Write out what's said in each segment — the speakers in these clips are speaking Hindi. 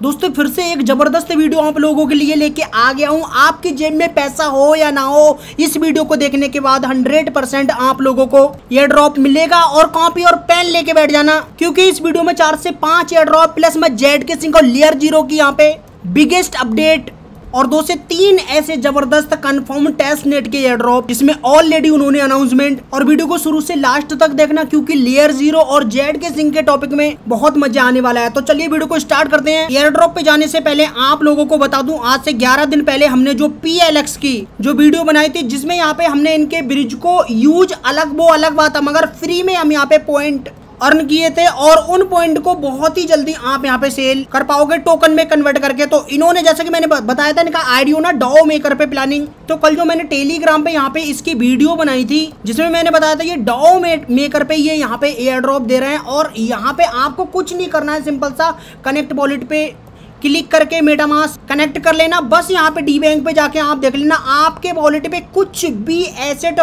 दोस्तों फिर से एक जबरदस्त वीडियो आप लोगों के लिए लेके आ गया हूं। आपकी जेब में पैसा हो या ना हो, इस वीडियो को देखने के बाद 100% आप लोगों को एयर ड्रॉप मिलेगा और कॉपी और पेन लेके बैठ जाना, क्योंकि इस वीडियो में 4 से 5 एयर ड्रॉप प्लस मैं जेड के सिंह और लेयर 0 की यहाँ पे बिगेस्ट अपडेट और 2 से 3 ऐसे जबरदस्त कंफर्म टेस्ट नेट के एयर ड्रॉप जिसमें ऑलरेडी उन्होंने अनाउंसमेंट। और वीडियो को शुरू से लास्ट तक देखना, क्योंकि लेयर 0 और जेड के सिंह के टॉपिक में बहुत मजा आने वाला है। तो चलिए वीडियो को स्टार्ट करते हैं। एयर ड्रॉप पे जाने से पहले आप लोगों को बता दूं, आज से 11 दिन पहले हमने जो PLX की जो वीडियो बनाई थी, जिसमें यहाँ पे हमने इनके ब्रिज को यूज वो अलग बात है, मगर फ्री में हम यहाँ पे पॉइंट अर्न किए थे और उन पॉइंट को बहुत ही जल्दी आप यहाँ पे सेल कर पाओगे टोकन में कन्वर्ट करके। तो इन्होंने, जैसे कि मैंने बताया था, इनका आईडियो ना डॉ मेकर पे प्लानिंग। तो कल जो मैंने टेलीग्राम पे यहाँ पे इसकी वीडियो बनाई थी, जिसमें मैंने बताया था ये डॉ मेकर पे ये यहाँ पे एयर ड्रॉप दे रहे हैं और यहाँ पे आपको कुछ नहीं करना है, सिंपल सा कनेक्ट वॉलेट पे क्लिक करके मेटामास्क कनेक्ट कर लेना। बस यहाँ पे डी बैंक पे जाके आप देख लेना, आपके वॉलेट पे कुछ भी एसेट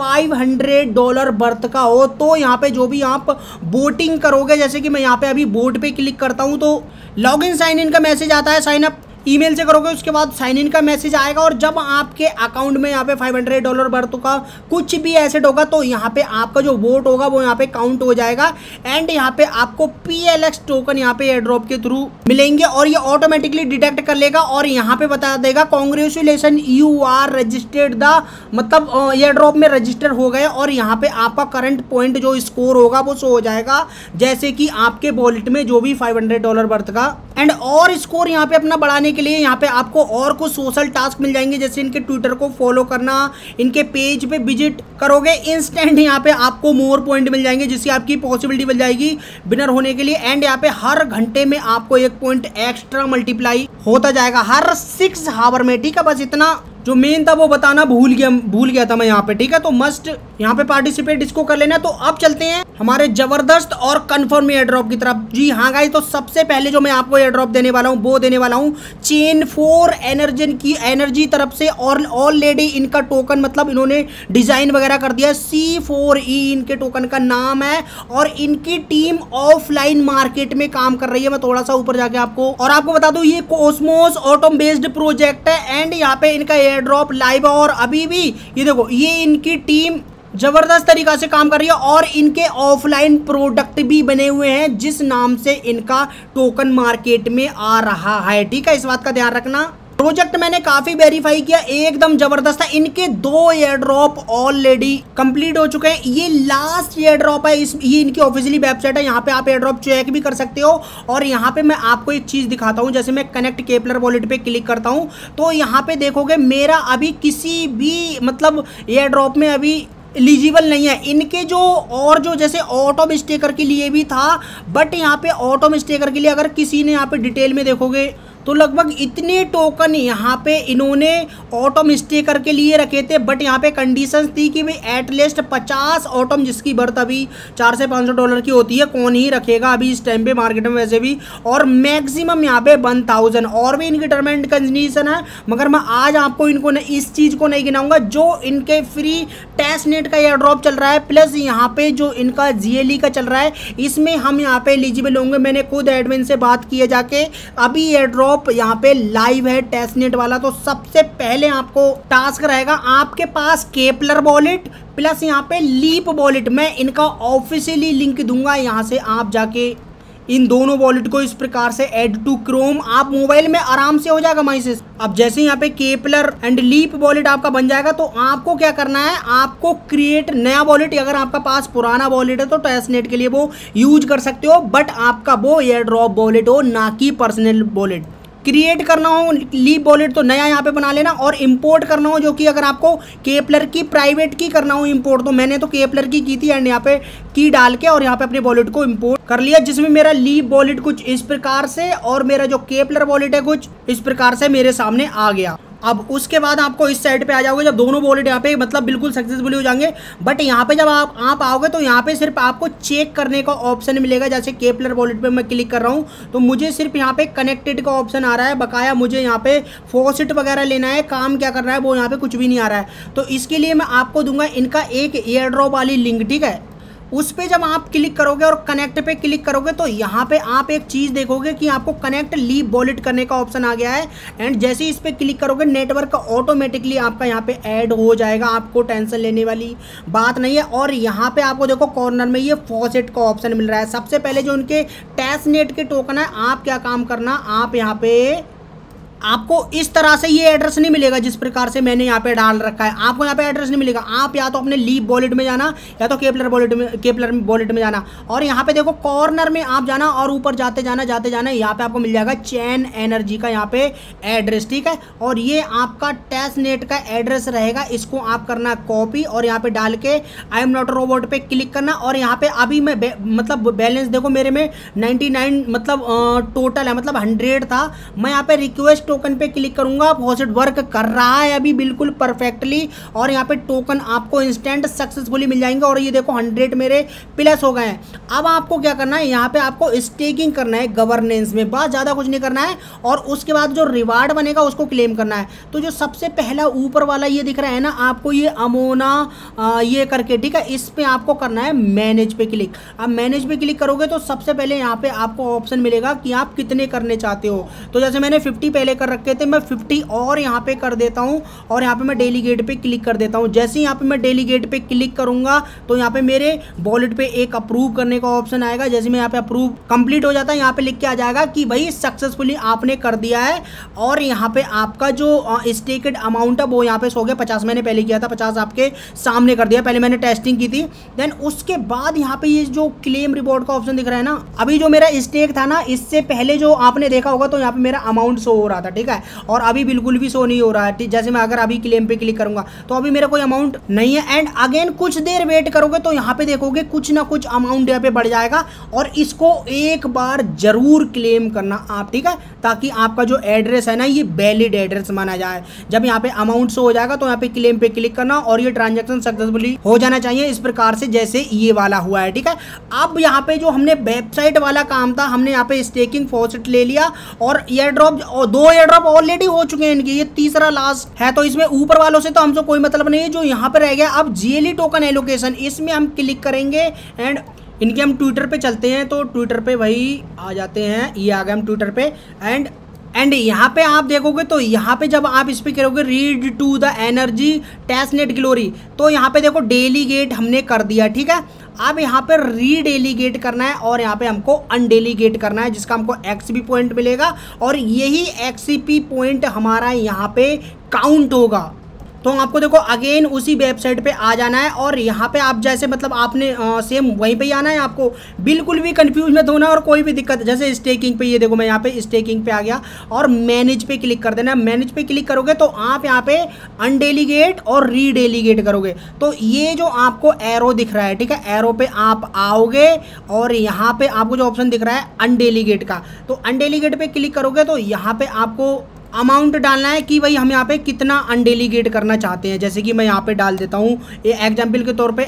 $500 बर्थ का हो तो यहाँ पे जो भी आप वोटिंग करोगे, जैसे कि मैं यहाँ पे अभी वोट पे क्लिक करता हूँ तो लॉगिन साइन इन का मैसेज आता है, साइन अप ईमेल से करोगे, उसके बाद साइन इन का मैसेज आएगा और जब आपके अकाउंट में यहाँ पे $500 बर्थ का कुछ भी एसेट होगा तो यहाँ पे आपका जो वोट होगा वो यहाँ पे काउंट हो जाएगा एंड यहाँ पे आपको PLX टोकन यहाँ पे एयर ड्रॉप के थ्रू मिलेंगे और ये ऑटोमेटिकली डिटेक्ट कर लेगा और यहाँ पे बता देगा congratulations you are registered the, मतलब एयर ड्रॉप में रजिस्टर हो गए और यहाँ पे आपका करंट पॉइंट जो स्कोर होगा वो शो हो जाएगा, जैसे कि आपके वॉलेट में जो भी $500 बर्थ का एंड और स्कोर यहाँ पे अपना बढ़ाने के लिए यहाँ पे आपको और कुछ सोशल टास्क मिल जाएंगे, जैसे इनके ट्विटर को फॉलो करना, इनके पेज पे विजिट करोगे इंस्टेंट यहाँ पे आपको मोर पॉइंट मिल जाएंगे, जिससे आपकी पॉसिबिलिटी मिल जाएगी विनर होने के लिए एंड यहाँ पे हर घंटे में आपको 1 पॉइंट एक्स्ट्रा मल्टीप्लाई होता जाएगा हर 6 हावर में। ठीक है, बस इतना जो मेन था वो बताना भूल गया था मैं यहाँ पे। ठीक है, तो मस्ट यहाँ पे पार्टिसिपेट इसको कर लेना। तो अब चलते हैं हमारे जबरदस्त और कंफर्म एयर ड्रॉप की तरफ। जी हाँ गाइस, तो सबसे पहले जो मैं आपको एयर ड्रॉप देने वाला हूँ वो देने वाला हूँ चेन 4 एनर्जी तरफ से और ऑलरेडी इनका टोकन, मतलब इन्होंने डिजाइन वगैरह कर दिया, C4E इनके टोकन का नाम है और इनकी टीम ऑफलाइन मार्केट में काम कर रही है। मैं थोड़ा सा ऊपर जाके आपको बता दूं, ये कॉस्मोस ऑटोम बेस्ड प्रोजेक्ट है एंड यहाँ पे इनका एयर ड्रॉप लाइव है और अभी भी ये देखो, ये इनकी टीम जबरदस्त तरीका से काम कर रही है और इनके ऑफलाइन प्रोडक्ट भी बने हुए हैं जिस नाम से इनका टोकन मार्केट में आ रहा है। ठीक है, इस बात का ध्यान रखना। प्रोजेक्ट मैंने काफी वेरीफाई किया, एकदम जबरदस्त है। इनके 2 एयर ड्रॉप ऑलरेडी कंप्लीट हो चुके हैं, ये लास्ट एयर ड्रॉप है। ये इनकी ऑफिशियली वेबसाइट है, यहाँ पे आप एयर ड्रॉप चेक भी कर सकते हो। और यहाँ पे मैं आपको एक चीज दिखाता हूँ, जैसे मैं कनेक्ट केपलर वॉलेट पे क्लिक करता हूँ तो यहाँ पे देखोगे मेरा अभी किसी भी मतलब एयर ड्रॉप में अभी एलिजिबल नहीं है। इनके जो जैसे ऑटो स्टेकर के लिए भी था, बट यहाँ पे ऑटो स्टेकर के लिए अगर किसी ने यहाँ पे डिटेल में देखोगे तो लगभग इतने टोकन यहाँ पे इन्होंने ऑटोम स्टेकर के लिए रखे थे, बट यहाँ पे कंडीशंस थी कि भाई एटलीस्ट 50 ऑटोम, जिसकी बर्थ अभी $400 से $500 की होती है, कौन ही रखेगा अभी इस टाइम पे मार्केट में वैसे भी, और मैक्सिमम यहाँ पे 1000 और भी इनकी टर्म एंड कंडीशन है। मगर मैं आज आपको इनको इस चीज़ को नहीं गिनाऊंगा, जो इनके फ्री टेस्ट नेट का एयर ड्रॉप चल रहा है प्लस यहाँ पे जो इनका GLE का चल रहा है, इसमें हम यहाँ पे एलिजिबल होंगे। मैंने खुद एडमिन से बात किए जाके, अभी एयर ड्रॉप यहाँ पे लाइव है टेस्ट नेट वाला। तो सबसे पहले आपको टास्क रहेगा, आपके पास केपलर वॉलेट प्लस यहाँ पे लीप वॉलेट, मैं इनका ऑफिशियली लिंक दूंगा, यहाँ से आप जाके इन दोनों वॉलेट को इस प्रकार से ऐड टू क्रोम, आप मोबाइल में आराम से हो जाएगा माइसेस। अब जैसे यहाँ पे केपलर एंड लीप वॉलेट आपका बन जाएगा तो आपको क्या करना है, आपको क्रिएट नया वॉलेट। अगर आपका पास पुराना वॉलेट है तो टेस्ट नेट के लिए वो यूज कर सकते हो, बट आपका वो एयर ड्रॉप वॉलेट हो, ना कि पर्सनल वॉलेट। क्रिएट करना हो लीप वॉलेट तो नया यहाँ पे बना लेना, और इंपोर्ट करना हो, जो कि अगर आपको केपलर की प्राइवेट की करना हो इंपोर्ट, तो मैंने तो केपलर की थी एंड यहाँ पे की डाल के और यहाँ पे अपने वॉलेट को इंपोर्ट कर लिया, जिसमें मेरा लीप वॉलेट कुछ इस प्रकार से और मेरा जो केपलर वॉलेट है कुछ इस प्रकार से मेरे सामने आ गया। अब उसके बाद आपको इस साइड पे आ जाओगे, जब दोनों वॉलेट यहाँ पे मतलब बिल्कुल सक्सेसफुली हो जाएंगे, बट यहाँ पे जब आप आओगे तो यहाँ पे सिर्फ आपको चेक करने का ऑप्शन मिलेगा। जैसे केपलर वॉलेट पे मैं क्लिक कर रहा हूँ तो मुझे सिर्फ यहाँ पे कनेक्टेड का ऑप्शन आ रहा है, बकाया मुझे यहाँ पे फॉसेट वगैरह लेना है, काम क्या करना है वो यहाँ पे कुछ भी नहीं आ रहा है। तो इसके लिए मैं आपको दूंगा इनका एक एयर ड्रॉप वाली लिंक। ठीक है, उस पे जब आप क्लिक करोगे और कनेक्ट पे क्लिक करोगे तो यहाँ पे आप एक चीज़ देखोगे कि आपको कनेक्ट लीव वॉलेट करने का ऑप्शन आ गया है। एंड जैसे ही इस पे क्लिक करोगे नेटवर्क ऑटोमेटिकली आपका यहाँ पे ऐड हो जाएगा, आपको टेंशन लेने वाली बात नहीं है। और यहाँ पे आपको देखो कॉर्नर में ये फॉसेट का ऑप्शन मिल रहा है। सबसे पहले जो उनके टेस्टनेट के टोकन है, आप क्या काम करना, आप यहाँ पे आपको इस तरह से ये एड्रेस नहीं मिलेगा जिस प्रकार से मैंने यहाँ पे डाल रखा है, आपको यहाँ पे एड्रेस नहीं मिलेगा। आप या तो अपने लीव वॉलेट में जाना या तो केपलर वॉलेट में जाना, और यहाँ पे देखो कॉर्नर में आप जाना और ऊपर जाते जाना यहाँ पे आपको मिल जाएगा चैन एनर्जी का यहाँ पे एड्रेस, ठीक है। और ये आपका टेस्टनेट का एड्रेस रहेगा, इसको आप करना कॉपी और यहाँ पे डाल के आई एम नॉट रोबोट पे क्लिक करना। और यहाँ पे अभी मैं मतलब बैलेंस देखो मेरे में 99 मतलब टोटल है, मतलब 100 था। मैं यहाँ पे रिक्वेस्ट टोकन पे क्लिक करूंगा, फॉसेट वर्क कर रहा है अभी बिल्कुल परफेक्टली, और यहाँ पे टोकन आपको इंस्टेंट सक्सेसफुली मिल जाएंगे। और ये देखो 100 मेरे प्लस हो गए हैं। अब आपको क्या करना है, यहाँ पे आपको स्टेकिंग करना है गवर्नेंस में, बस ज़्यादा कुछ नहीं करना है। और उसके बाद जो रिवार्ड बनेगा उसको क्लेम करना है। तो जो सबसे पहला ऊपर वाला ये दिख रहा है ना आपको, ये अमोना ये करके, ठीक है, इस पे आपको करना है मैनेज पे क्लिक। अब मैनेज पे क्लिक करोगे तो सबसे पहले यहाँ पे आपको ऑप्शन मिलेगा कि आप कितने करने चाहते हो। तो जैसे मैंने 50 पहले कर रखे थे, मैं 50 और यहाँ पे कर देता हूँ और यहाँ पे मैं डेलीगेट पे क्लिक कर देता हूँ। जैसे ही यहाँ पे मैं डेलीगेट पे क्लिक करूंगा तो यहाँ पे मेरे वॉलेट पे एक अप्रूव करने का ऑप्शन आएगा। जैसे मैं यहाँ पे अप्रूव कंप्लीट हो जाता है, यहाँ पे लिख के आ जाएगा कि भाई सक्सेसफुली आपने कर दिया है। और यहाँ पे आपका जो स्टेकेड अमाउंट है वो यहाँ पे सो गया 50, मैंने पहले किया था 50, आपके सामने कर दिया, पहले मैंने टेस्टिंग की थी। देन उसके बाद यहाँ पे ये जो क्लेम रिवॉर्ड का ऑप्शन दिख रहा है ना, अभी जो मेरा स्टेक था ना, इससे पहले जो आपने देखा होगा तो यहाँ पे मेरा अमाउंट शो हो रहा था, ठीक है, और अभी बिल्कुल भी शो नहीं हो रहा है। जैसे मैं अगर अभी क्लेम पे क्लिक करूंगा तो अभी मेरा कोई अमाउंट नहीं है। एंड अगेन कुछ देर वेट करोगे तो यहाँ पे देखोगे कुछ ना कुछ अमाउंट यहाँ पे बढ़ जाएगा, और इसको एक बार जरूर क्लेम करना आप, ठीक है, ताकि आपका जो एड्रेस है ना ये वैलिड एड्रेस माना जाए। जब यहाँ पे अमाउंट शो हो जाएगा तो यहाँ पे क्लेम पे क्लिक करना और ये ट्रांजेक्शन सक्सेसफुली हो जाना चाहिए, इस प्रकार से जैसे ये वाला हुआ है, ठीक है। अब यहाँ पे जो हमने वेबसाइट वाला काम था, हमने यहाँ पे स्टेकिंग फॉसेट ले लिया और airdrop, 2 airdrop already हो चुके हैं इनके, ये तीसरा लास्ट है। तो इसमें ऊपर वालों से तो हमसे कोई मतलब नहीं है, जो यहाँ पे रह गया अब जीएलई टोकन एलोकेशन, इसमें हम क्लिक करेंगे। एंड इनके हम ट्विटर पे चलते हैं, तो ट्विटर पे वही आ जाते हैं, ये आ गए हम ट्विटर पे। एंड यहाँ पे आप देखोगे तो यहाँ पे जब आप इस पे करोगे read to the energy testnet glory, तो यहाँ पे देखो डेलीगेट हमने कर दिया, ठीक है। अब यहाँ पे रीडेलीगेट करना है और यहाँ पे हमको अनडेलीगेट करना है, जिसका हमको एक्सपी पॉइंट मिलेगा और यही एक्सपी पॉइंट हमारा यहाँ पे काउंट होगा। तो आपको देखो अगेन उसी वेबसाइट पे आ जाना है और यहाँ पे आप जैसे मतलब आपने सेम वहीं पे ही आना है, आपको बिल्कुल भी कंफ्यूज मत होना और कोई भी दिक्कत। जैसे स्टेकिंग पे, ये देखो मैं यहाँ पे स्टेकिंग पे आ गया और मैनेज पे क्लिक कर देना। मैनेज पे क्लिक करोगे तो आप यहाँ पे अनडेलीगेट और रीडेलीगेट करोगे, तो ये जो आपको एरो दिख रहा है, ठीक है, एरो पे आप आओगे और यहाँ पे आपको जो ऑप्शन दिख रहा है अनडेलीगेट का, तो अनडेलीगेट पे क्लिक करोगे तो यहाँ पे आपको अमाउंट डालना है कि भाई हम यहाँ पे कितना अनडेलीगेट करना चाहते हैं। जैसे कि मैं यहाँ पे डाल देता हूँ एग्जाम्पल के तौर पे,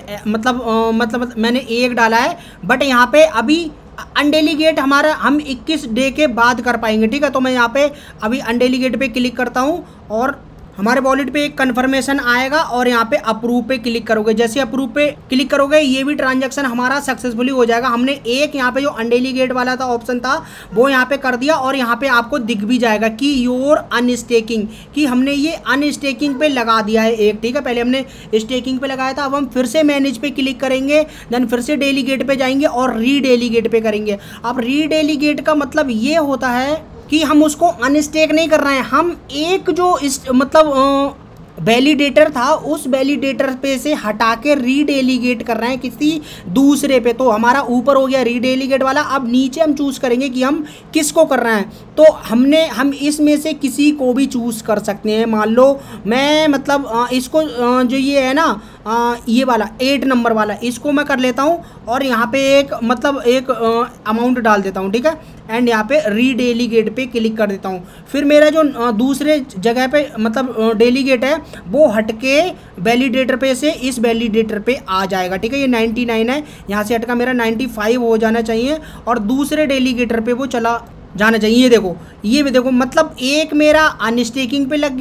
मतलब मैंने 1 डाला है, बट यहाँ पे अभी अनडेलीगेट हमारा हम 21 डे के बाद कर पाएंगे, ठीक है। तो मैं यहाँ पे अभी अनडेलीगेट पे क्लिक करता हूँ और हमारे वॉलेट पे एक कन्फर्मेशन आएगा और यहाँ पे अप्रूव पे क्लिक करोगे। जैसे अप्रूव पे क्लिक करोगे ये भी ट्रांजैक्शन हमारा सक्सेसफुली हो जाएगा। हमने एक यहाँ पे जो अनडेलीगेट वाला था ऑप्शन था वो यहाँ पे कर दिया और यहाँ पे आपको दिख भी जाएगा कि योर अनस्टेकिंग, कि हमने ये अनस्टेकिंग पे लगा दिया है एक, ठीक है। पहले हमने स्टेकिंग पे लगाया था, अब हम फिर से मैनेज पे क्लिक करेंगे, देन फिर से डेलीगेट पे जाएंगे और रीडेलीगेट पे करेंगे। अब रीडेलीगेट का मतलब ये होता है कि हम उसको अनस्टेक नहीं कर रहे हैं, हम एक जो इस मतलब वैलिडेटर था उस वैलिडेटर पे से हटा के रीडेलीगेट कर रहे हैं किसी दूसरे पे। तो हमारा ऊपर हो गया रीडेलीगेट वाला, अब नीचे हम चूज़ करेंगे कि हम किसको कर रहे हैं। तो हम इसमें से किसी को भी चूज़ कर सकते हैं। मान लो मैं मतलब इसको जो ये है ना ये वाला 8 नंबर वाला, इसको मैं कर लेता हूँ और यहाँ पे एक मतलब एक अमाउंट डाल देता हूँ, ठीक है। एंड यहाँ पे रीडेलीगेट पे क्लिक कर देता हूँ। फिर मेरा जो दूसरे जगह पे मतलब डेलीगेट है वो हटके वैलिडेटर पे से इस वैलिडेटर पे आ जाएगा, ठीक है। ये 99 है, यहाँ से हटका मेरा 95 हो जाना चाहिए और दूसरे डेलीगेटर पे वो चला जाना चाहिए। ये देखो, ये भी देखो, मतलब एक मेरा अनस्टेकिंग पे लग गया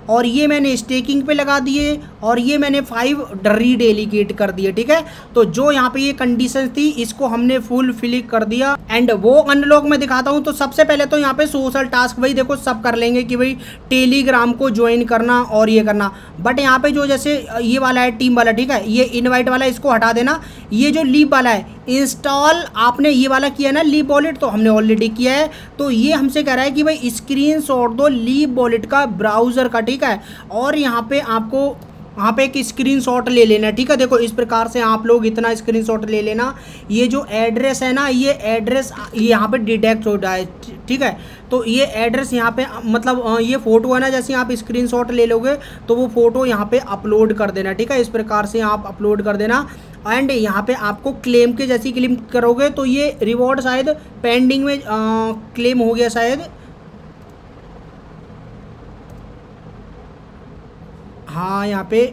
और ये मैंने स्टेकिंग पे लगा दिए और ये मैंने 5 रीडेलीगेट कर दिए। ठीक है, तो जो यहाँ पे ये कंडीशन थी इसको हमने फुल फिल कर दिया। एंड वो अनलॉक में दिखाता हूँ। तो सबसे पहले तो यहाँ पे सोशल टास्क भाई देखो सब कर लेंगे कि भाई टेलीग्राम को ज्वाइन करना और ये करना, बट यहाँ पे जो जैसे ये वाला है टीम वाला, ठीक है, ये इनवाइट वाला इसको हटा देना। ये जो लीव वाला है इंस्टॉल आपने ये वाला किया ना लीव वॉलेट, तो हमने ऑलरेडी किया है। तो ये हमसे कह रहा है कि भाई स्क्रीनशॉट दो लीव वॉलेट का ब्राउज़र का। ठीक है, और यहाँ पे आपको यहाँ पे एक स्क्रीनशॉट ले लेना। ठीक है, देखो इस प्रकार से आप लोग इतना स्क्रीनशॉट ले लेना। ये जो एड्रेस है ना, ये एड्रेस यहाँ पे डिटेक्ट हो जाए। ठीक है, तो ये एड्रेस यहाँ पे मतलब ये फ़ोटो है ना, जैसे आप स्क्रीनशॉट ले लोगे तो वो फ़ोटो यहाँ पे अपलोड कर देना। ठीक है, इस प्रकार से आप अपलोड कर देना। एंड यहाँ पे आपको क्लेम के जैसी क्लेम करोगे तो ये रिवॉर्ड शायद पेंडिंग में क्लेम हो गया शायद। हाँ, यहाँ पे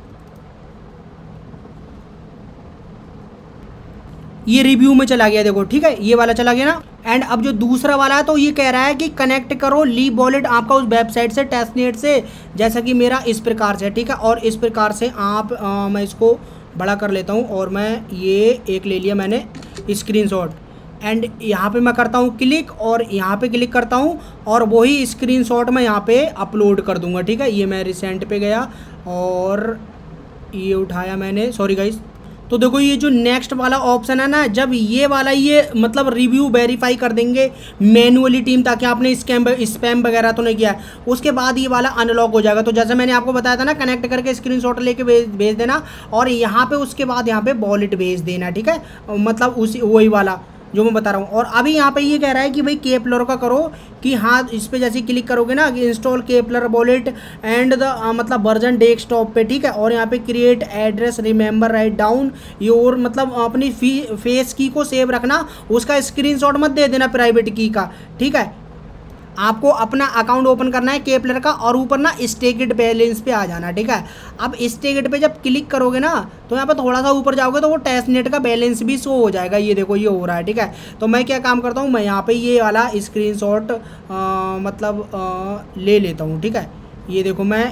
ये रिव्यू में चला गया देखो। ठीक है, ये वाला चला गया ना। एंड अब जो दूसरा वाला है तो ये कह रहा है कि कनेक्ट करो लीव वॉलेट आपका उस वेबसाइट से टेस्टनेट से, जैसा कि मेरा इस प्रकार से। ठीक है, और इस प्रकार से आप मैं इसको बड़ा कर लेता हूँ और मैं ये एक ले लिया मैंने स्क्रीनशॉट। एंड यहाँ पे मैं करता हूँ क्लिक और यहाँ पे क्लिक करता हूँ और वही स्क्रीनशॉट मैं यहाँ पे अपलोड कर दूँगा। ठीक है, ये मैं रिसेंट पे गया और ये उठाया मैंने, सॉरी गाइस। तो देखो ये जो नेक्स्ट वाला ऑप्शन है ना, जब ये वाला ये मतलब रिव्यू वेरीफाई कर देंगे मैनुअली टीम, ताकि आपने स्पैम वगैरह तो नहीं किया है, उसके बाद ये वाला अनलॉक हो जाएगा। तो जैसे मैंने आपको बताया था ना, कनेक्ट करके स्क्रीनशॉट लेके भेज देना और यहाँ पे उसके बाद यहाँ पे वॉलेट भेज देना। ठीक है, मतलब उसी वही वाला जो मैं बता रहा हूँ। और अभी यहाँ पे ये कह रहा है कि भाई केपलर का करो कि हाँ, इस पर जैसे क्लिक करोगे ना install Kepler wallet and the मतलब वर्जन डेस्कटॉप पे। ठीक है, और यहाँ पे create address remember write down your मतलब अपनी फेस की को सेव रखना, उसका स्क्रीनशॉट मत दे देना प्राइवेट की का। ठीक है, आपको अपना अकाउंट ओपन करना है केपलर का और ऊपर ना स्टेकेड बैलेंस पे आ जाना। ठीक है, अब स्टेकेड पे जब क्लिक करोगे ना तो यहाँ पे थोड़ा सा ऊपर जाओगे तो वो टेस्टनेट का बैलेंस भी शो हो जाएगा। ये देखो ये हो रहा है। ठीक है, तो मैं क्या काम करता हूँ, मैं यहाँ पे ये वाला स्क्रीनशॉट मतलब ले लेता हूँ। ठीक है, ये देखो मैं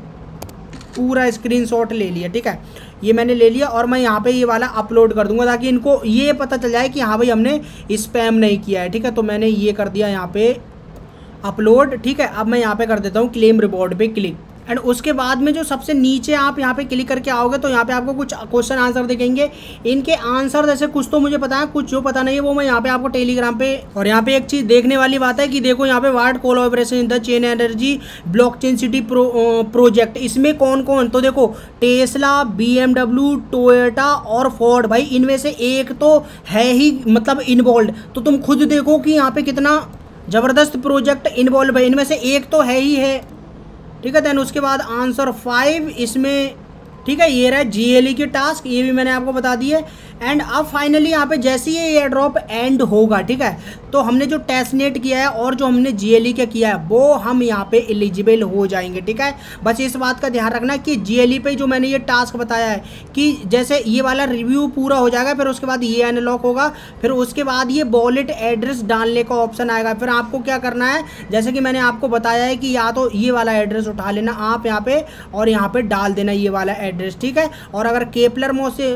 पूरा स्क्रीनशॉट ले लिया। ठीक है, ये मैंने ले लिया और मैं यहाँ पे ये वाला अपलोड कर दूंगा ताकि इनको ये पता चल जाए कि हाँ भाई हमने स्पैम नहीं किया है। ठीक है, तो मैंने ये कर दिया यहाँ पे अपलोड। ठीक है, अब मैं यहाँ पे कर देता हूँ क्लेम रिवॉर्ड पे क्लिक। एंड उसके बाद में जो सबसे नीचे आप यहाँ पे क्लिक करके आओगे तो यहाँ पे आपको कुछ क्वेश्चन आंसर दिखेंगे। इनके आंसर जैसे कुछ तो मुझे पता है, कुछ जो पता नहीं है वो मैं यहाँ पे आपको टेलीग्राम पे। और यहाँ पे एक चीज़ देखने वाली बात है कि देखो यहाँ पे ward collaboration in the chain energy blockchain city project, इसमें कौन कौन, तो देखो टेस्ला, BMW, टोयोटा और फोर्ड। भाई इनमें से एक तो है ही मतलब इन्वॉल्व, तो तुम खुद देखो कि यहाँ पे कितना ज़बरदस्त प्रोजेक्ट इन्वॉल्व है, इनमें से एक तो है ही है। ठीक है, देन उसके बाद आंसर 5 इसमें। ठीक है, ये रहा GLE के टास्क, ये भी मैंने आपको बता दिए। एंड अब फाइनली यहाँ पे जैसे ही एयर ड्रॉप एंड होगा, ठीक है, तो हमने जो टेस्टनेट किया है और जो हमने GLE का किया है वो हम यहाँ पे एलिजिबल हो जाएंगे। ठीक है, बस इस बात का ध्यान रखना कि GLE पे जो मैंने ये टास्क बताया है कि जैसे ये वाला रिव्यू पूरा हो जाएगा, फिर उसके बाद ये अनलॉक होगा, फिर उसके बाद ये वॉलेट एड्रेस डालने का ऑप्शन आएगा। फिर आपको क्या करना है, जैसे कि मैंने आपको बताया है कि या तो ये वाला एड्रेस उठा लेना आप यहाँ पे और यहाँ पे डाल देना ये वाला एड्रेस। ठीक है, और अगर केपलर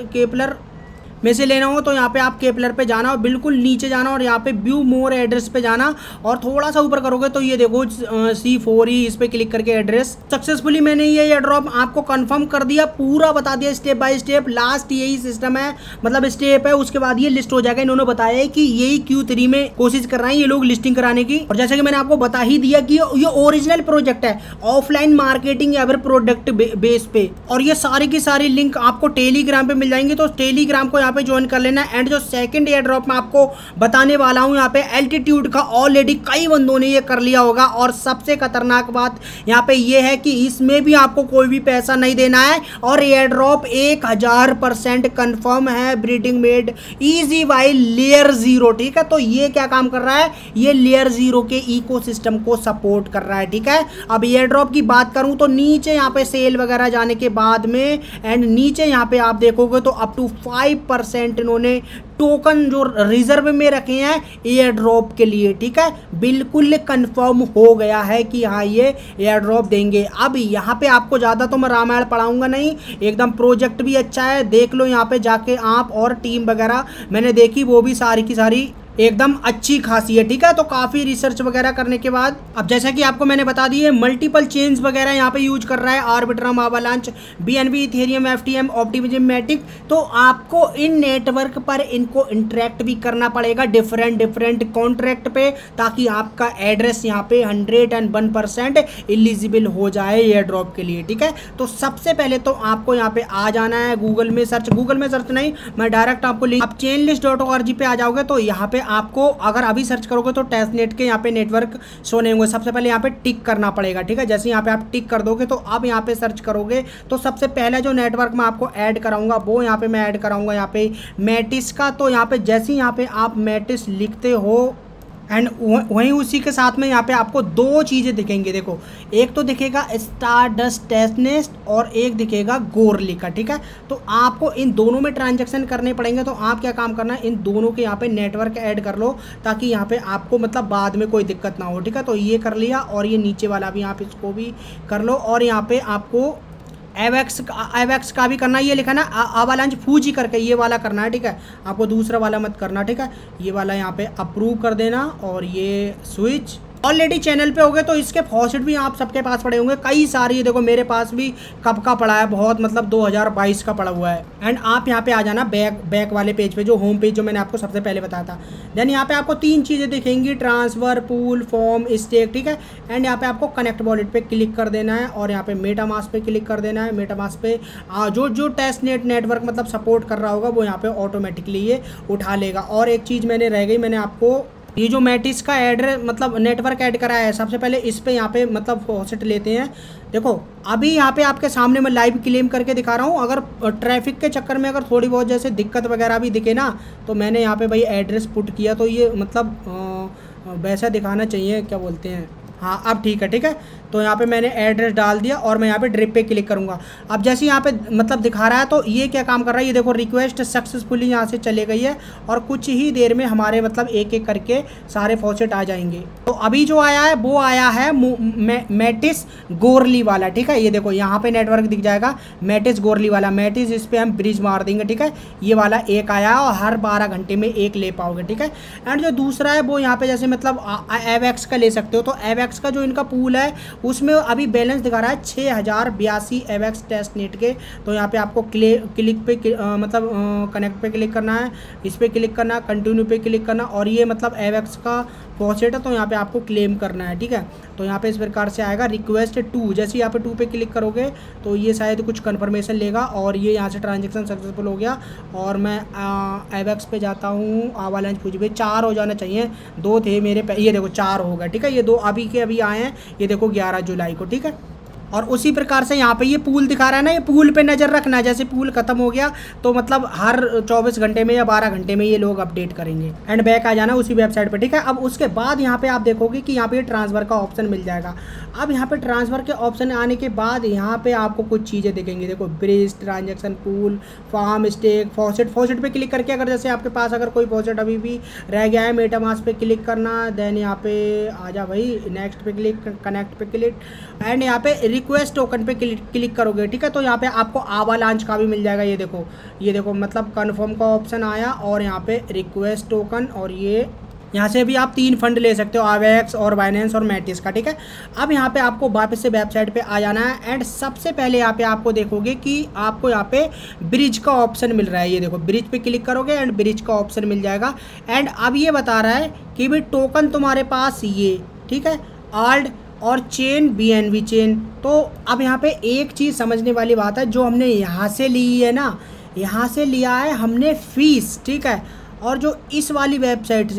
में से लेना हो तो यहाँ पे आप केपलर पे जाना और बिल्कुल नीचे जाना और यहाँ पे व्यू मोर एड्रेस पे जाना और थोड़ा सा ऊपर करोगे तो ये देखो C4E, इस पे क्लिक करके एड्रेस सक्सेसफुली मैंने ये एयर ड्रॉप आपको कंफर्म कर दिया, पूरा बता दिया स्टेप बाय स्टेप। लास्ट यही सिस्टम है, मतलब स्टेप है, उसके बाद ये लिस्ट हो जाएगा। इन्होंने बताया है कि यही Q3 में कोशिश कर रहे हैं ये लोग लिस्टिंग कराने की। और जैसे कि मैंने आपको बता ही दिया कि ये ओरिजिनल प्रोजेक्ट है, ऑफलाइन मार्केटिंग या फिर प्रोडक्ट बेस पे, और ये सारी की सारी लिंक आपको टेलीग्राम पे मिल जाएंगी, तो टेलीग्राम को पे ज्वाइन कर लेना। एंड जो सेकंड एयर ड्रॉप मैं आपको बताने वाला हूं यहाँ पे एल्टीट्यूड का, ऑलरेडी कई बंदों ने ये कर लिया होगा। और सबसे खतरनाक बात यहाँ पे ये है कि इसमें भी आपको कोई भी पैसा नहीं देना है और एयर ड्रॉप 1000% कंफर्म है, breeding made easy by layer 0। ठीक है, तो ये क्या काम कर रहा है, ये लेयर 0 के इकोसिस्टम को सपोर्ट कर रहा है। ठीक है, अब एयर ड्रॉप की बात करूं तो नीचे यहाँ पे सेल वगैरह जाने के बाद में एंड नीचे यहाँ पे आप देखोगे तो अप टू 5% 100% इन्होंने टोकन जो रिजर्व में रखे हैं एयर ड्रॉप के लिए, ठीक है। बिल्कुल कंफर्म हो गया है कि हाँ ये एयर ड्रॉप देंगे। अब यहाँ पे आपको ज़्यादा तो मैं रामायण पढ़ाऊंगा नहीं, एकदम प्रोजेक्ट भी अच्छा है, देख लो यहाँ पे जाके आप। और टीम वगैरह मैंने देखी, वो भी सारी की सारी एकदम अच्छी खासी है, ठीक है। तो काफ़ी रिसर्च वगैरह करने के बाद अब जैसा कि आपको मैंने बता दी है, मल्टीपल चेन्स वगैरह यहाँ पे यूज कर रहा है, Arbitrum, Avalanche, BNB, Ethereum, FTM, Optimism, Matic. तो आपको इन नेटवर्क पर इनको इंटरेक्ट भी करना पड़ेगा डिफरेंट कॉन्ट्रैक्ट पे, ताकि आपका एड्रेस यहाँ पे 101% एलिजिबल हो जाए एयर ड्रॉप के लिए, ठीक है। तो सबसे पहले तो आपको यहाँ पे आ जाना है गूगल में सर्च नहीं, मैं डायरेक्ट आपको लिंक, आप chainlist.org पे आ जाओगे तो यहाँ पे आपको अगर अभी सर्च करोगे तो टेस्टनेट के यहाँ पे नेटवर्क शो नहीं होंगे। सबसे पहले यहाँ पे टिक करना पड़ेगा, ठीक है। जैसे यहाँ पे आप टिक कर दोगे तो अब यहाँ पे सर्च करोगे तो सबसे पहले जो नेटवर्क मैं आपको ऐड कराऊंगा वो यहाँ पे मैं ऐड कराऊंगा यहाँ पे मैटिस का। तो यहाँ पे जैसे यहाँ पे आप मैटिस लिखते हो एंड वहीं उसी के साथ में यहाँ पे आपको दो चीज़ें दिखेंगी, देखो, एक तो दिखेगा स्टारडस्ट टेस्टनेट और एक दिखेगा गोरली का, ठीक है। तो आपको इन दोनों में ट्रांजैक्शन करने पड़ेंगे। तो आप क्या काम करना है, इन दोनों के यहाँ पे नेटवर्क ऐड कर लो ताकि यहाँ पे आपको मतलब बाद में कोई दिक्कत ना हो, ठीक है। तो ये कर लिया और ये नीचे वाला भी आप इसको भी कर लो। और यहाँ पे आपको एवेक्स का भी करना, ये लिखा ना आवालांच फूजी करके ये वाला करना है, ठीक है। आपको दूसरा वाला मत करना, ठीक है। ये वाला यहाँ पे अप्रूव कर देना और ये स्विच ऑलरेडी चैनल पे हो गए। तो इसके फॉसेट भी आप सबके पास पड़े होंगे कई सारी, ये देखो मेरे पास भी कब का पड़ा है, बहुत मतलब 2022 का पड़ा हुआ है। एंड आप यहाँ पे आ जाना बैक वाले पेज पे, जो होम पेज जो मैंने आपको सबसे पहले बताया था। देन यहाँ पे आपको तीन चीज़ें दिखेंगी, ट्रांसफ़र, पूल, फॉर्म, स्टेक, ठीक है। एंड यहाँ पे आपको कनेक्ट वॉलेट पे क्लिक कर देना है और यहाँ पे मेटामास्क पे क्लिक कर देना है। मेटामास्क पे जो टेस्टनेट नेटवर्क मतलब सपोर्ट कर रहा होगा वो यहाँ पे ऑटोमेटिकली ये उठा लेगा। और एक चीज़ मैंने रह गई, मैंने आपको ये जो मैटिस का एड्रेस मतलब नेटवर्क ऐड करा है, सबसे पहले इस पे यहाँ पे मतलब फॉसेट लेते हैं। देखो अभी यहाँ पे आपके सामने मैं लाइव क्लेम करके दिखा रहा हूँ। अगर ट्रैफिक के चक्कर में अगर थोड़ी बहुत जैसे दिक्कत वगैरह भी दिखे ना, तो मैंने यहाँ पे भाई एड्रेस पुट किया, तो ये मतलब वैसा दिखाना चाहिए, क्या बोलते हैं, हाँ अब ठीक है, ठीक है। तो यहाँ पे मैंने एड्रेस डाल दिया और मैं यहाँ पे ड्रिप पे क्लिक करूँगा। अब जैसे यहाँ पे मतलब दिखा रहा है तो ये क्या काम कर रहा है, ये देखो रिक्वेस्ट सक्सेसफुली यहाँ से चले गई है और कुछ ही देर में हमारे मतलब एक एक करके सारे फॉसेट आ जाएंगे। तो अभी जो आया है वो आया है मैटिस गोरली वाला, ठीक है। ये देखो यहाँ पे नेटवर्क दिख जाएगा मैटिस गोरली वाला, मैटिस इस पर हम ब्रिज मार देंगे, ठीक है। ये वाला एक आया और हर 12 घंटे में एक ले पाओगे, ठीक है। एंड जो दूसरा है वो यहाँ पे जैसे मतलब एवेक्स का ले सकते हो। तो एवेक्स का जो इनका पूल है उसमें अभी बैलेंस दिखा रहा है 6082 एवेक्स टेस्टनेट के। तो यहाँ पे आपको क्लिक पे मतलब कनेक्ट पे क्लिक करना है, इस पे क्लिक करना, कंटिन्यू पे क्लिक करना और ये मतलब एवेक्स का फॉसेट है तो यहाँ पे आपको क्लेम करना है, ठीक है। तो यहाँ पे इस प्रकार से आएगा रिक्वेस्ट 2, जैसे यहाँ पे 2 पे क्लिक करोगे तो ये शायद कुछ कन्फर्मेशन लेगा और ये यहाँ से ट्रांजेक्शन सक्सेसफुल हो गया। और मैं एवेक्स पे जाता हूँ, आवालांच फूजी पे 4 हो जाना चाहिए, 2 थे मेरे पे, ये देखो 4 हो गया, ठीक है। ये 2 अभी के अभी आए हैं, ये देखो 11 जुलाई को, ठीक है। और उसी प्रकार से यहाँ पे ये पूल दिखा रहा है ना, ये पूल पे नज़र रखना है। जैसे पूल खत्म हो गया तो मतलब हर 24 घंटे में या 12 घंटे में ये लोग अपडेट करेंगे। एंड बैक आ जाना उसी वेबसाइट पे, ठीक है। अब उसके बाद यहाँ पे आप देखोगे कि यहाँ पे ट्रांसफ़र का ऑप्शन मिल जाएगा। अब यहाँ पे ट्रांसफ़र के ऑप्शन आने के बाद यहाँ पे आपको कुछ चीज़ें दिखेंगी, देखो bridge, transaction, pool, farm, stake, faucet पे क्लिक करके अगर जैसे आपके पास अगर कोई फॉसेट अभी भी रह गया है, मेटामास्क पे क्लिक करना, देन यहाँ पे आ जा भाई, नेक्स्ट पे क्लिक, कनेक्ट पे क्लिक एंड यहाँ पे रिक्वेस्ट टोकन पे क्लिक करोगे, ठीक है। तो यहाँ पे आपको आवालांच का भी मिल जाएगा, ये देखो मतलब कन्फर्म का ऑप्शन आया और यहाँ पे रिक्वेस्ट टोकन और ये यहाँ से भी आप 3 फंड ले सकते हो, आवेक्स और बाइनेंस और मैटिस का, ठीक है। अब यहाँ पे आपको वापस से वेबसाइट पे आ जाना है एंड सबसे पहले यहाँ पे आपको देखोगे कि आपको यहाँ पे ब्रिज का ऑप्शन मिल रहा है, ये देखो ब्रिज पे क्लिक करोगे एंड ब्रिज का ऑप्शन मिल जाएगा। एंड अब ये बता रहा है कि भाई टोकन तुम्हारे पास ये, ठीक है, आल्ट और चेन बीएनबी चेन। तो अब यहाँ पे एक चीज़ समझने वाली बात है, जो हमने यहाँ से ली है ना, यहाँ से लिया है हमने फीस, ठीक है। और जो इस वाली वेबसाइट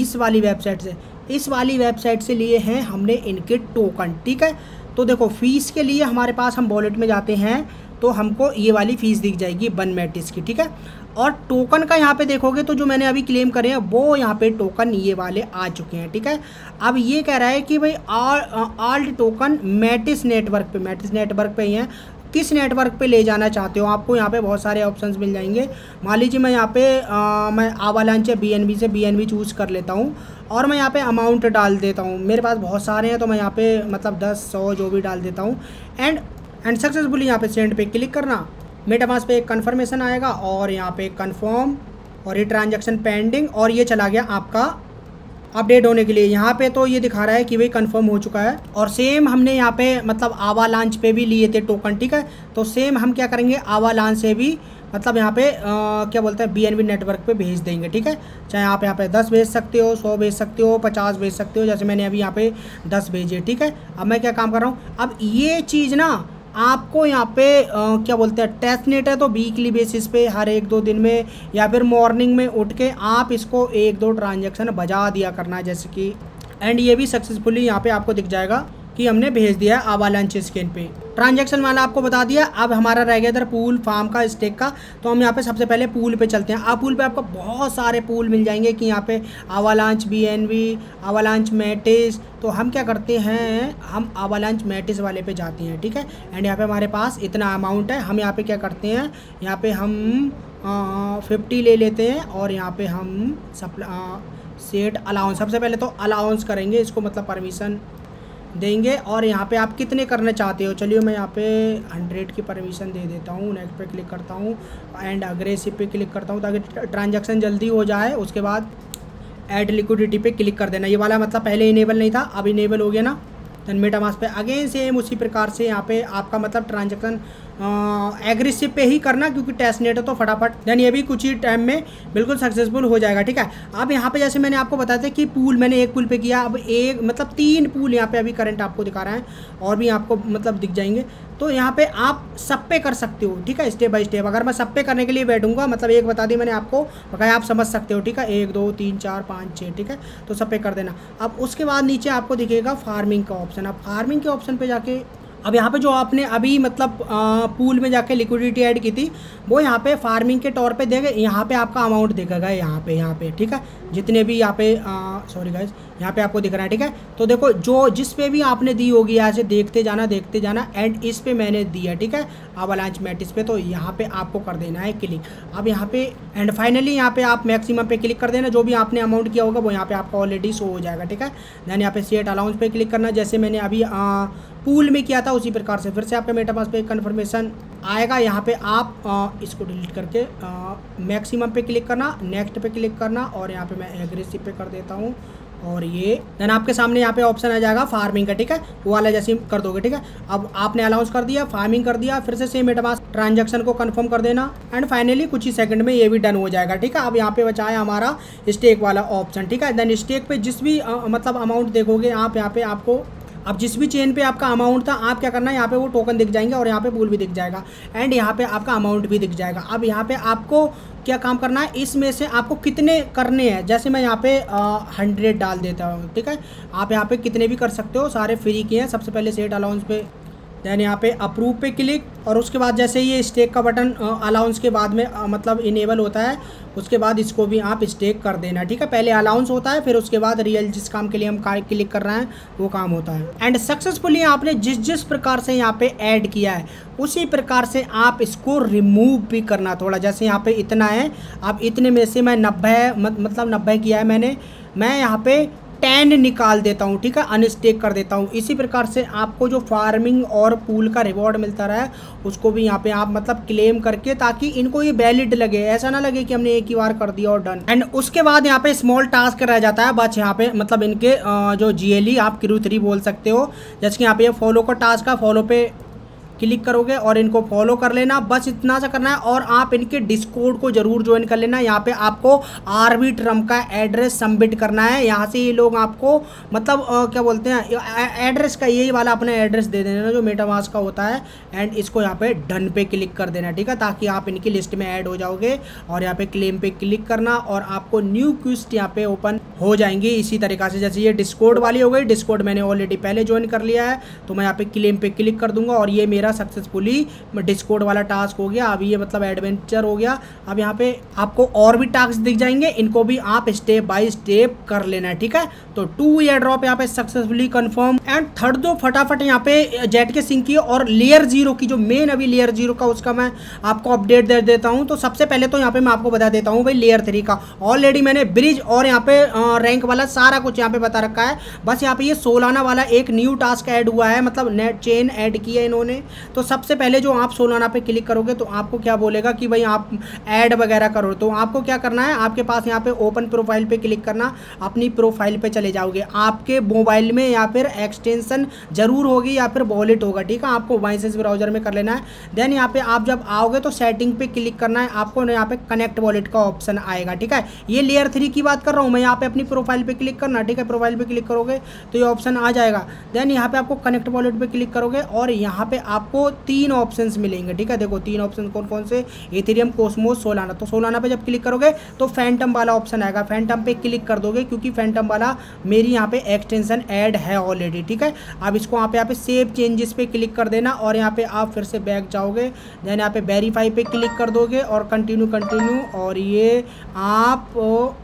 से लिए हैं हमने इनके टोकन, ठीक है। तो देखो फीस के लिए हमारे पास हम वॉलेट में जाते हैं तो हमको ये वाली फ़ीस दिख जाएगी 1 मैटिस की, ठीक है। और टोकन का यहाँ पे देखोगे तो जो मैंने अभी क्लेम करे हैं वो यहाँ पे टोकन ये वाले आ चुके हैं, ठीक है। अब ये कह रहा है कि भाई आल्ट टोकन मैटिस नेटवर्क पे ही हैं। किस नेटवर्क पे ले जाना चाहते हो। आपको यहाँ पे बहुत सारे ऑप्शंस मिल जाएंगे। मान लीजिए मैं यहाँ पे मैं आवालांच या BNB से BNB चूज़ कर लेता हूँ और मैं यहाँ पे अमाउंट डाल देता हूँ। मेरे पास बहुत सारे हैं तो मैं यहाँ पे मतलब 10 100 जो भी डाल देता हूँ एंड सक्सेसफुली यहाँ पे सेंड पे क्लिक करना। मेटामास्क पे एक कन्फर्मेशन आएगा और यहाँ पे कन्फर्म और ये ट्रांजैक्शन पेंडिंग और ये चला गया आपका अपडेट होने के लिए। यहाँ पे तो ये दिखा रहा है कि भाई कंफर्म हो चुका है। और सेम हमने यहाँ पे मतलब आवालांच पे भी लिए थे टोकन, ठीक है। तो सेम हम क्या करेंगे आवालांच से भी मतलब यहाँ पे क्या बोलते हैं BNB नेटवर्क पे भेज देंगे, ठीक है। चाहे आप यहाँ पे 10 भेज सकते हो, 100 भेज सकते हो, 50 भेज सकते हो, जैसे मैंने अभी यहाँ पे 10 भेजे, ठीक है। अब मैं क्या काम कर रहा हूँ, अब ये चीज़ ना आपको यहाँ पे क्या बोलते हैं टेस्ट नेट है तो वीकली बेसिस पे हर 1-2 दिन में या फिर मॉर्निंग में उठ के आप इसको 1-2 ट्रांजैक्शन बजा दिया करना है जैसे कि। एंड ये भी सक्सेसफुली यहाँ पे आपको दिख जाएगा कि हमने भेज दिया है आवालांच स्कैन पे। ट्रांजैक्शन वाला आपको बता दिया। अब हमारा रह गया इधर पूल फार्म का स्टेक का। तो हम यहाँ पे सबसे पहले पूल पे चलते हैं। आप पूल पे आपको बहुत सारे पूल मिल जाएंगे कि यहाँ पे आवालांच BNB, आवालांच मैटिस। तो हम क्या करते हैं, हम आवालांच मैटिस वाले पे जाते हैं, ठीक है। एंड यहाँ पे हमारे पास इतना अमाउंट है। हम यहाँ पे क्या करते हैं, यहाँ पे हम 50 ले लेते हैं और यहाँ पे हम सेट अलाउंस, सबसे पहले तो अलाउंस करेंगे इसको, मतलब परमिशन देंगे। और यहाँ पे आप कितने करना चाहते हो, चलिए मैं यहाँ पे 100 की परमिशन दे देता हूँ। नेक्स्ट पे क्लिक करता हूँ एंड अग्रेसिव पे क्लिक करता हूँ ताकि ट्रांजैक्शन जल्दी हो जाए। उसके बाद ऐड लिक्विडिटी पे क्लिक कर देना। ये वाला मतलब पहले इनेबल नहीं था, अब इनेबल हो गया ना। देन मेटामास्क पे अगेन सेम उसी प्रकार से यहाँ पे आपका मतलब ट्रांजैक्शन एग्रेसिव पे ही करना क्योंकि टेस्ट नेट है तो फटाफट देन ये भी कुछ ही टाइम में बिल्कुल सक्सेसफुल हो जाएगा, ठीक है। अब यहाँ पे जैसे मैंने आपको बताया था कि पूल मैंने एक पूल पे किया, अब एक मतलब 3 पूल यहाँ पे अभी करंट आपको दिखा रहा है और भी आपको मतलब दिख जाएंगे। तो यहाँ पे आप सब पे कर सकते हो, ठीक है, स्टेप बाय स्टेप। अगर मैं सब पे करने के लिए बैठूंगा मतलब एक बता दी मैंने आपको, बकाया आप समझ सकते हो, ठीक है। 1 2 3 4 5 6, ठीक है। तो सब पे कर देना। अब उसके बाद नीचे आपको दिखेगा फार्मिंग का ऑप्शन। अब फार्मिंग के ऑप्शन पे जाके अब यहाँ पे जो आपने अभी मतलब पूल में जाके लिक्विडिटी ऐड की थी वो यहाँ पे फार्मिंग के तौर पे देगा। यहाँ पे आपका अमाउंट दिखेगा यहाँ पे, ठीक है। जितने भी यहाँ पे सॉरी गाइस यहाँ पे आपको दिख रहा है, ठीक है। तो देखो जो जिस पे भी आपने दी होगी यहाँ से देखते जाना एंड इस पे मैंने दिया, ठीक है, आवालांच मैटिस पे। तो यहाँ पे आपको कर देना है क्लिक। अब यहाँ पे एंड फाइनली यहाँ पे आप मैक्सिमम पे क्लिक कर देना। जो भी आपने अमाउंट किया होगा वो यहाँ पे आपका ऑलरेडी शो हो जाएगा, ठीक है। देन यहाँ पे सेट अलाउंस पे क्लिक करना, जैसे मैंने अभी पूल में किया था उसी प्रकार से। फिर से आपके मेटामास्क पे कन्फर्मेशन आएगा। यहाँ पे आप इसको डिलीट करके मैक्सिमम पे क्लिक करना, नेक्स्ट पे क्लिक करना और यहाँ पे मैं एग्रेसिव पे कर देता हूँ और ये देन आपके सामने यहाँ पे ऑप्शन आ जाएगा फार्मिंग का, ठीक है। वो वाला जैसे कर दोगे, ठीक है। अब आपने अलाउंस कर दिया, फार्मिंग कर दिया, फिर से सेम मेटामास्क ट्रांजैक्शन को कंफर्म कर देना एंड फाइनली कुछ ही सेकंड में ये भी डन हो जाएगा, ठीक है। अब यहाँ पे बचा है हमारा स्टेक वाला ऑप्शन, ठीक है। देन स्टेक पे जिस भी मतलब अमाउंट देखोगे आप यहाँ पे आपको अब जिस भी चेन पे आपका अमाउंट था आप क्या करना है, यहाँ पे वो टोकन दिख जाएंगे और यहाँ पे पूल भी दिख जाएगा एंड यहाँ पे आपका अमाउंट भी दिख जाएगा। अब यहाँ पे आपको क्या काम करना है, इसमें से आपको कितने करने हैं। जैसे मैं यहाँ पे 100 डाल देता हूँ, ठीक है। आप यहाँ पे कितने भी कर सकते हो, सारे फ्री के हैं। सबसे पहले सेट अलाउंस पे देन यहाँ पे अप्रूव पे क्लिक और उसके बाद जैसे ये स्टेक का बटन अलाउंस के बाद में मतलब इनेबल होता है उसके बाद इसको भी आप स्टेक कर देना, ठीक है। पहले अलाउंस होता है फिर उसके बाद रियल जिस काम के लिए हम क्लिक कर रहे हैं वो काम होता है। एंड सक्सेसफुली आपने जिस प्रकार से यहाँ पे ऐड किया है उसी प्रकार से आप इसको रिमूव भी करना थोड़ा। जैसे यहाँ पे इतना है, अब इतने में से मैं 90 मतलब 90 किया है मैंने, मैं यहाँ पे 10 निकाल देता हूँ, ठीक है, अनस्टेक कर देता हूँ। इसी प्रकार से आपको जो फार्मिंग और पूल का रिवॉर्ड मिलता रहा है उसको भी यहाँ पे आप मतलब क्लेम करके, ताकि इनको ये वैलिड लगे, ऐसा ना लगे कि हमने एक ही बार कर दिया और डन। एंड उसके बाद यहाँ पे स्मॉल टास्क रह जाता है बस यहाँ पे मतलब इनके जो GLE आप Q3 बोल सकते हो। जैसे कि यहाँ पे फॉलो का टास्क है, फॉलो पे क्लिक करोगे और इनको फॉलो कर लेना, बस इतना सा करना है। और आप इनके डिस्कॉर्ड को जरूर ज्वाइन कर लेना। यहाँ पे आपको RV ट्रम्प का एड्रेस सबमिट करना है। यहाँ से ये लोग आपको मतलब क्या बोलते हैं एड्रेस का यही वाला अपना एड्रेस दे देना जो मेटामास्क का होता है एंड इसको यहाँ पे डन पे क्लिक कर देना, ठीक है, ताकि आप इनकी लिस्ट में ऐड हो जाओगे। और यहाँ पे क्लेम पे क्लिक करना और आपको न्यू क्विस्ट यहाँ पे ओपन हो जाएंगे इसी तरीका से। जैसे ये डिस्कॉर्ड वाली हो गई, डिस्कॉर्ड मैंने ऑलरेडी पहले ज्वाइन कर लिया है तो मैं यहाँ पे क्लेम पे क्लिक कर दूंगा और ये मेरा मेरा सक्सेसफुली डिस्कॉर्ड वाला टास्क हो गया। अभी ये मतलब एडवेंचर हो गया। अब यहाँ पे आपको और भी टास्क दिख जाएंगे, इनको भी आप स्टेप बाय स्टेप कर लेना है, ठीक है। तो 2 एयर ड्रॉप यहाँ पे सक्सेसफुली कंफर्म। एंड थर्ड दो फटाफट यहाँ पे जेट के सिंह की और लेयर 0 की जो मेन अभी लेयर 0 का उसका मैं आपको अपडेट दे देता हूँ। तो सबसे पहले तो यहाँ पे मैं आपको बता देता हूँ भाई लेयर 3 का ऑलरेडी मैंने ब्रिज और यहाँ पे रैंक वाला सारा कुछ यहाँ पे बता रखा है। बस यहाँ पे ये सोलाना वाला एक न्यू टास्क ऐड हुआ है, मतलब नेट चेन ऐड की है इन्होंने। तो सबसे पहले जो आप सोलाना पे क्लिक करोगे तो आपको क्या बोलेगा कि भाई आप ऐड वगैरह करो। तो आपको क्या करना है, आपके पास यहाँ पे ओपन प्रोफाइल पे क्लिक करना, अपनी प्रोफाइल पे चले जाओगे। आपके मोबाइल में या फिर एक्सटेंशन जरूर होगी या फिर वॉलेट होगा, ठीक है। आपको वाइसेस ब्राउजर में कर लेना है। देन यहाँ पे आप जब आओगे तो सेटिंग पे क्लिक करना है, आपको यहाँ पे कनेक्ट वॉलेट का ऑप्शन आएगा, ठीक है। ये लेयर 3 की बात कर रहा हूँ मैं। यहाँ पे अपनी प्रोफाइल पे क्लिक करना, ठीक है। प्रोफाइल पे क्लिक करोगे तो ये ऑप्शन आ जाएगा। देन यहाँ पे आपको कनेक्ट वॉलेट पे क्लिक करोगे और यहाँ पे आपको 3 ऑप्शंस मिलेंगे, ठीक है। देखो 3 ऑप्शन कौन कौन से, इथेरियम, कॉस्मोस, सोलाना। तो सोलाना पे जब क्लिक करोगे तो फैंटम वाला ऑप्शन आएगा, फैंटम पे क्लिक कर दोगे क्योंकि फैंटम वाला मेरी यहाँ पे एक्सटेंशन ऐड है ऑलरेडी, ठीक है। अब इसको यहाँ पे सेव चेंजेस पे क्लिक कर देना और यहाँ पे आप फिर से बैक जाओगे। देन यहाँ पे वेरीफाई पे क्लिक कर दोगे और कंटिन्यू और ये आप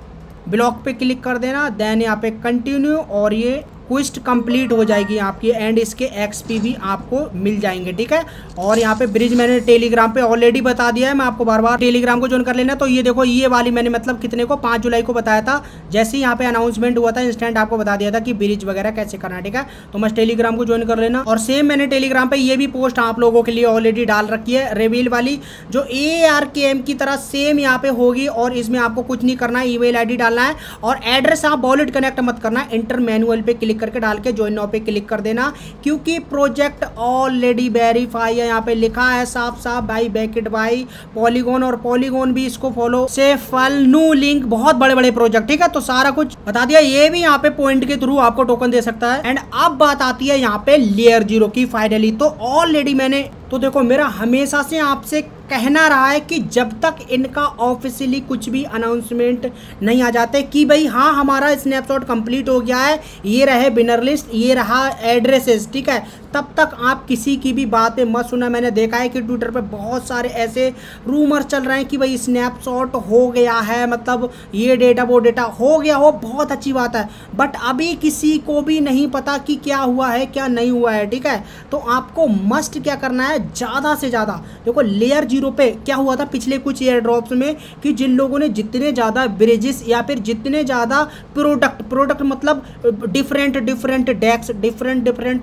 ब्लॉक पे क्लिक कर देना। देन यहाँ पे कंटिन्यू और ये क्विस्ट कंप्लीट हो जाएगी आपकी एंड इसके एक्सपी भी आपको मिल जाएंगे, ठीक है। और यहाँ पे ब्रिज मैंने टेलीग्राम पे ऑलरेडी बता दिया है, मैं आपको बार बार टेलीग्राम को ज्वाइन कर लेना। तो ये देखो ये वाली मैंने मतलब कितने को 5 जुलाई को बताया था, जैसे ही यहाँ पे अनाउंसमेंट हुआ था इंस्टेंट आपको बता दिया था कि ब्रिज वगैरह कैसे करना है, ठीक है। तो मैं टेलीग्राम को ज्वाइन कर लेना। और सेम मैंने टेलीग्राम पे ये भी पोस्ट आप लोगों के लिए ऑलरेडी डाल रखी है, रिवील वाली जो ARKM की तरह सेम यहाँ पे होगी। और इसमें आपको कुछ नहीं करना है, ईमेल ID डालना है और एड्रेस आप वॉलेट कनेक्ट मत करना है, इंटर मैनुअल पे क्लिक करके डाल के ज्वाइन नाउ पे क्लिक कर देना क्योंकि प्रोजेक्ट ऑलरेडी वेरीफाई है। यहाँ पे लिखा है साफ साफ बाई बैकेट बाई पॉलीगॉन, और पॉलीगॉन भी इसको फॉलो से फल न्यू लिंक, बहुत बड़े बड़े प्रोजेक्ट, ठीक है। तो सारा कुछ बता दिया। ये भी यहाँ पे पॉइंट के थ्रू आपको टोकन दे सकता है। एंड अब बात आती है यहाँ पे लेयर 0 की फाइनली। तो ऑलरेडी मैंने तो देखो मेरा हमेशा से आपसे कहना रहा है कि जब तक इनका ऑफिशियली कुछ भी अनाउंसमेंट नहीं आ जाते कि भाई हाँ हमारा स्नैपशॉट कंप्लीट हो गया है, ये रहे विनर लिस्ट, ये रहा एड्रेसेस, ठीक है, तब तक आप किसी की भी बातें मत सुना। मैंने देखा है कि ट्विटर पे बहुत सारे ऐसे रूमर चल रहे हैं कि भाई स्नैपशॉट हो गया है, मतलब ये डेटा वो डेटा हो गया हो, बहुत अच्छी बात है, बट अभी किसी को भी नहीं पता कि क्या हुआ है क्या नहीं हुआ है, ठीक है। तो आपको मस्ट क्या करना है, ज़्यादा से ज़्यादा देखो लेयर 0 पे क्या हुआ था पिछले कुछ एयर ड्रॉप्स में कि जिन लोगों ने जितने ज़्यादा ब्रिजेस या फिर जितने ज़्यादा प्रोडक्ट मतलब डिफरेंट डेक्स डिफरेंट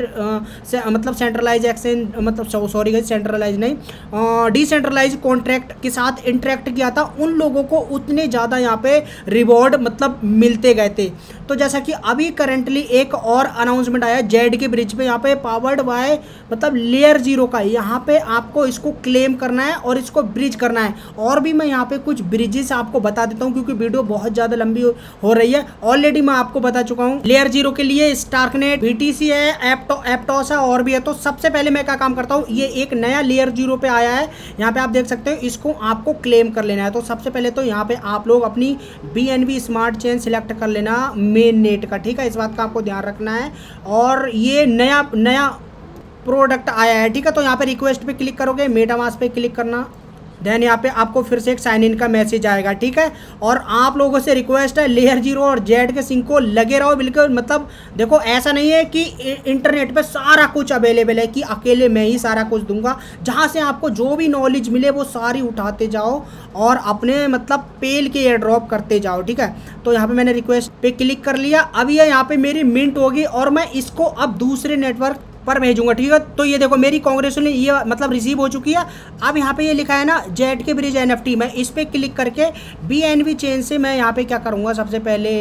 मतलब सेंट्रलाइज एक्सचेंज, मतलब सॉरी सेंट्रलाइज नहीं डिसेंट्रलाइज कॉन्ट्रैक्ट के साथ इंटरेक्ट किया था, उन लोगों को उतने ज़्यादा यहाँ पे रिवॉर्ड मतलब मिलते गए थे। तो जैसा कि अभी करंटली एक और अनाउंसमेंट आया जेड के ब्रिज पे, यहाँ पे पावर्ड बाय मतलब लेयर 0 का, यहाँ पे आपको इसको क्लेम करना है और इसको ब्रिज करना है। और भी मैं यहाँ पे कुछ ब्रिजेस आपको बता देता हूँ क्योंकि वीडियो बहुत ज़्यादा लंबी हो रही है। ऑलरेडी मैं आपको बता चुका हूँ लेयर 0 के लिए स्टार्कनेट, BTC है, एप्टॉस है और भी है। तो सबसे पहले मैं क्या काम करता हूँ, ये एक नया लेयर 0 पे आया है, यहाँ पे आप देख सकते हो, इसको आपको क्लेम कर लेना है। तो सबसे पहले तो यहाँ पे आप लोग अपनी BNB स्मार्ट चेन सिलेक्ट कर लेना मेन नेट का, ठीक है, इस बात का आपको ध्यान रखना है। और ये नया प्रोडक्ट आया है, ठीक है। तो यहाँ पे रिक्वेस्ट पे क्लिक करोगे, मेटामास्क पे क्लिक करना, देन यहाँ पे आपको फिर से एक साइन इन का मैसेज आएगा, ठीक है। और आप लोगों से रिक्वेस्ट है लेयर 0 और जेड के सिंह को लगे रहो बिल्कुल, मतलब देखो ऐसा नहीं है कि इंटरनेट पे सारा कुछ अवेलेबल है कि अकेले मैं ही सारा कुछ दूंगा। जहाँ से आपको जो भी नॉलेज मिले वो सारी उठाते जाओ और अपने मतलब पेल के एयर ड्रॉप करते जाओ, ठीक है। तो यहाँ पे मैंने रिक्वेस्ट पे क्लिक कर लिया। अब ये यहाँ पे मेरी मिंट होगी और मैं इसको अब दूसरे नेटवर्क पर भेजूंगा, ठीक है। तो ये देखो मेरी कांग्रेचुलेशन ये मतलब रिसीव हो चुकी है। अब यहाँ पे ये लिखा है ना जेड के ब्रिज NFT, मैं इस पे क्लिक करके BNB चेन से मैं यहाँ पे क्या करूँगा, सबसे पहले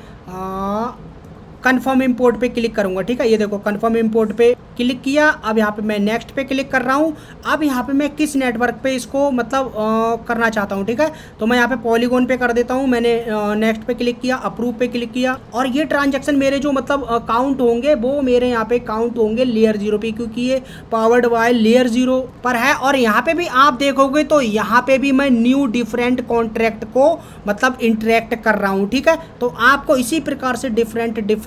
कन्फर्म इंपोर्ट पे क्लिक करूंगा, ठीक है। ये देखो कन्फर्म इंपोर्ट पे क्लिक किया। अब यहाँ पे मैं नेक्स्ट पे क्लिक कर रहा हूँ। अब यहाँ पे मैं किस नेटवर्क पे इसको मतलब करना चाहता हूँ, ठीक है। तो मैं यहाँ पे पॉलीगॉन पे कर देता हूँ। मैंने नेक्स्ट पे क्लिक किया, अप्रूव पे क्लिक किया और ये ट्रांजेक्शन मेरे जो मतलब काउंट होंगे वो मेरे यहाँ पे काउंट होंगे लेयर 0 पे, क्योंकि ये पावर्ड बाय लेयर 0 पर है। और यहाँ पे भी आप देखोगे तो यहाँ पे भी मैं न्यू डिफरेंट कॉन्ट्रैक्ट को मतलब इंटरेक्ट कर रहा हूँ, ठीक है। तो आपको इसी प्रकार से डिफरेंट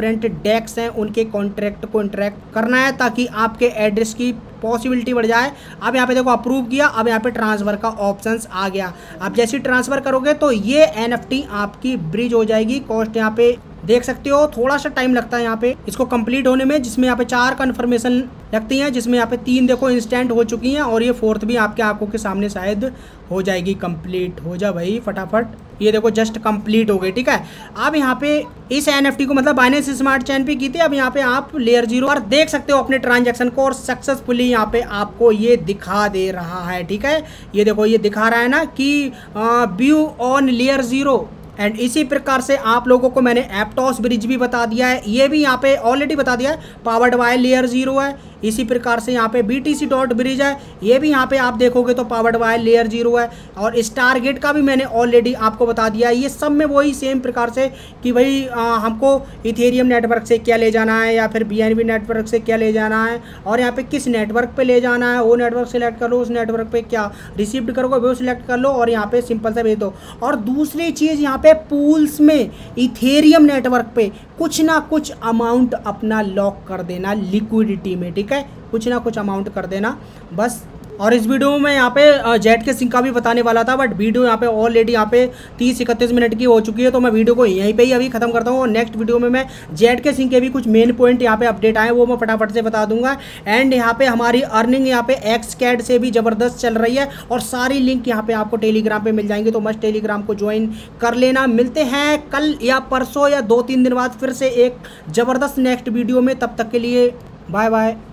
डिफरेंट डेक्स हैं उनके कॉन्ट्रैक्ट को इंटरेक्ट करना है ताकि आपके एड्रेस की पॉसिबिलिटी बढ़ जाए। अब यहाँ पे देखो अप्रूव किया, अब यहाँ पे ट्रांसफ़र का ऑप्शंस आ गया। अब जैसे ट्रांसफ़र करोगे तो ये NFT आपकी ब्रिज हो जाएगी। कॉस्ट यहाँ पे देख सकते हो, थोड़ा सा टाइम लगता है यहाँ पे इसको कंप्लीट होने में, जिसमें यहाँ पे 4 कन्फर्मेशन लगती हैं, जिसमें यहाँ पे 3 देखो इंस्टेंट हो चुकी हैं और ये 4th भी आपके आंखों के सामने शायद हो जाएगी कंप्लीट। हो जा भाई फटाफट, ये देखो जस्ट कंप्लीट हो गई। ठीक है, अब यहाँ पे इस NFT को मतलब बाइनेंस स्मार्ट चेन पे की थी। अब यहाँ पे आप लेयर 0 पर देख सकते हो अपने ट्रांजैक्शन को और सक्सेसफुली यहाँ पे आपको ये दिखा दे रहा है। ठीक है, ये देखो ये दिखा रहा है ना कि व्यू ऑन लेयर 0। एंड इसी प्रकार से आप लोगों को मैंने एप्टॉस ब्रिज भी बता दिया है, ये भी यहाँ पे ऑलरेडी बता दिया है, पावर्ड बाय लेयर 0 है। इसी प्रकार से यहाँ पे BTC डॉट ब्रिज है, ये भी यहाँ पे आप देखोगे तो पावर्ड बाय लेयर 0 है। और स्टार गेट का भी मैंने ऑलरेडी आपको बता दिया है। ये सब में वही सेम प्रकार से कि भाई हमको इथेरियम नेटवर्क से क्या ले जाना है या फिर BNB नेटवर्क से क्या ले जाना है और यहाँ पे किस नेटवर्क पे ले जाना है, वो नेटवर्क सेलेक्ट कर लो, उस नेटवर्क पे क्या रिसीव्ड करोगे वो सिलेक्ट कर लो और यहाँ पे सिंपल सा भेज दो। और दूसरी चीज़ यहाँ पे पूल्स में इथेरियम नेटवर्क पे कुछ ना कुछ अमाउंट अपना लॉक कर देना लिक्विडिटी में। ठीक है, कुछ ना कुछ अमाउंट कर देना बस। और इस वीडियो में मैं यहाँ पे जेट के सिंक का भी बताने वाला था, बट वीडियो यहाँ पे ऑलरेडी यहाँ पे 30-31 मिनट की हो चुकी है, तो मैं वीडियो को यहीं पे ही अभी खत्म करता हूँ। और नेक्स्ट वीडियो में मैं जेट के सिंक के भी कुछ मेन पॉइंट यहाँ पे अपडेट आए वो मैं फटाफट से बता दूंगा। एंड यहाँ पे हमारी अर्निंग यहाँ पे XCAD से भी ज़बरदस्त चल रही है और सारी लिंक यहाँ पे आपको टेलीग्राम पे मिल जाएंगे, तो मस्त टेलीग्राम को ज्वाइन कर लेना। मिलते हैं कल या परसों या 2-3 दिन बाद फिर से एक ज़बरदस्त नेक्स्ट वीडियो में, तब तक के लिए बाय बाय।